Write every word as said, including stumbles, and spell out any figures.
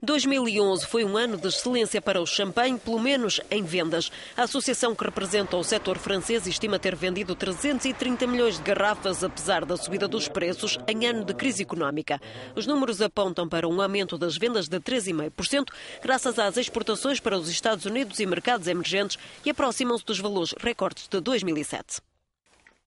dois mil e onze foi um ano de excelência para o champanhe, pelo menos em vendas. A associação que representa o setor francês estima ter vendido trezentos e trinta milhões de garrafas, apesar da subida dos preços em ano de crise económica. Os números apontam para um aumento das vendas de três vírgula cinco por cento, graças às exportações para os Estados Unidos e mercados emergentes, e aproximam-se dos valores recordes de dois mil e sete.